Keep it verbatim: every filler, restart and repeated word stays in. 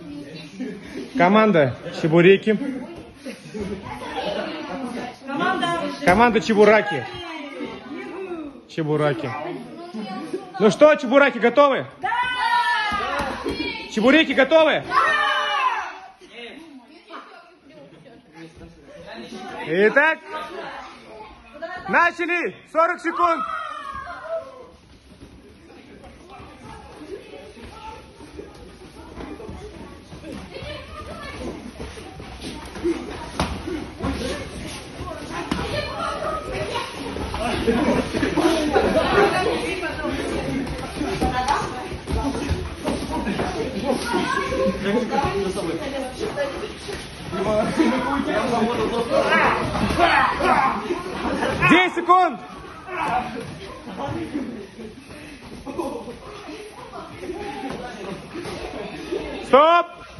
Команда чебуреки. Команда чебураки. Чебураки. Ну что, чебураки готовы? Да! Чебуреки готовы? Да! Итак, начали! сорок секунд! десять секунд! Стоп!